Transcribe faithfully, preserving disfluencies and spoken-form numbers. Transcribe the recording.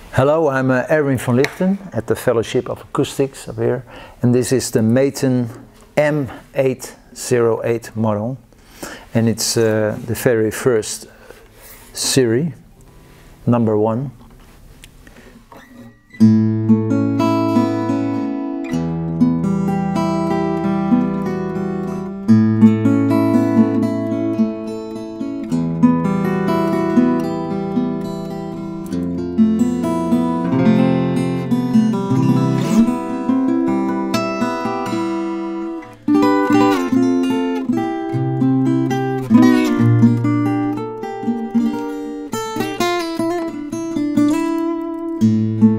Hello, I'm uh, Erwin van Ligten at the Fellowship of Acoustics up here, and this is the Maton M eight oh eight model, and it's uh, the very first series, number one. Thank you.